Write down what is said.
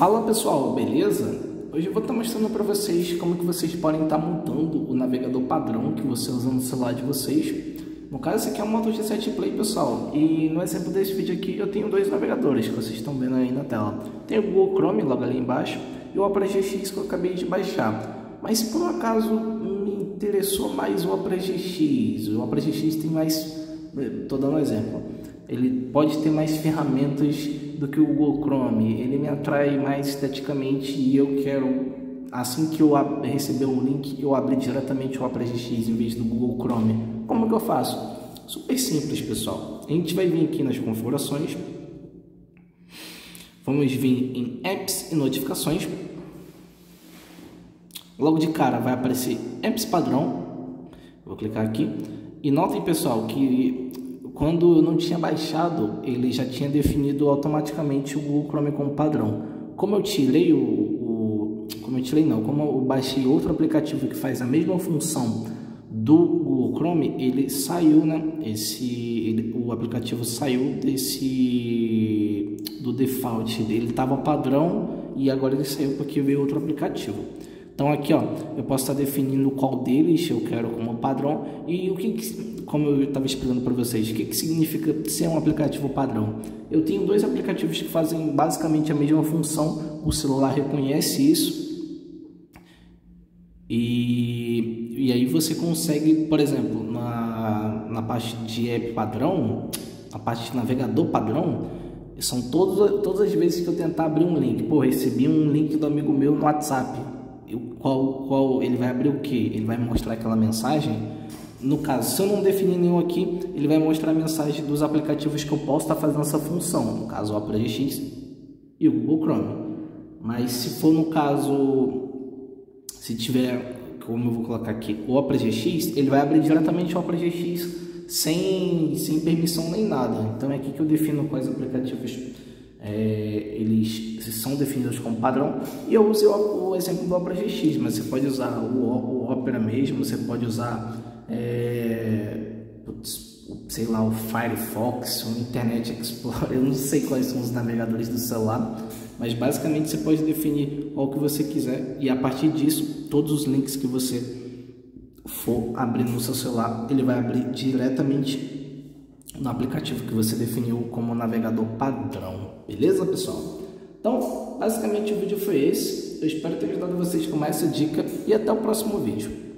Fala pessoal, beleza? Hoje eu vou estar mostrando para vocês como que vocês podem estar montando o navegador padrão que você usa no celular de vocês. No caso, esse aqui é um Moto G7 Play, pessoal, e no exemplo desse vídeo aqui eu tenho dois navegadores que vocês estão vendo aí na tela. Tem o Google Chrome logo ali embaixo e o Opera GX que eu acabei de baixar. Mas se por um acaso me interessou mais o Opera GX tem mais, estou dando um exemplo, ele pode ter mais ferramentas do que o Google Chrome, ele me atrai mais esteticamente e eu quero, assim que eu receber um link, eu abrir diretamente o Opera GX em vez do Google Chrome. Como que eu faço? Super simples, pessoal. A gente vai vir aqui nas configurações, vamos vir em Apps e Notificações. Logo de cara vai aparecer Apps Padrão. Vou clicar aqui e notem, pessoal, que quando eu não tinha baixado, ele já tinha definido automaticamente o Google Chrome como padrão. Como eu baixei outro aplicativo que faz a mesma função do Google Chrome, ele saiu, né? O aplicativo saiu do default, ele estava padrão e agora ele saiu porque veio outro aplicativo. Então aqui, ó, eu posso estar definindo qual deles eu quero como padrão e como eu estava explicando para vocês, o que significa ser um aplicativo padrão. Eu tenho dois aplicativos que fazem basicamente a mesma função, o celular reconhece isso e aí você consegue, por exemplo, na parte de app padrão, a parte de navegador padrão, são todas as vezes que eu tentar abrir um link, recebi um link do amigo meu no WhatsApp, qual ele vai abrir o que? Ele vai mostrar aquela mensagem. No caso, se eu não definir nenhum aqui, ele vai mostrar a mensagem dos aplicativos que eu posso estar fazendo essa função, no caso o Opera GX e o Google Chrome. Mas se for no caso, se tiver, como eu vou colocar aqui, o Opera GX, ele vai abrir diretamente o Opera GX sem permissão nem nada. Então é aqui que eu defino quais aplicativos eles são definidos como padrão, e eu usei o exemplo do Opera GX, mas você pode usar o Opera mesmo, você pode usar sei lá, o Firefox, o Internet Explorer, eu não sei quais são os navegadores do celular, mas basicamente você pode definir qual que você quiser e a partir disso, todos os links que você for abrir no seu celular, ele vai abrir diretamente no aplicativo que você definiu como navegador padrão, beleza, pessoal? Então, basicamente o vídeo foi esse. Eu espero ter ajudado vocês com mais essa dica e até o próximo vídeo.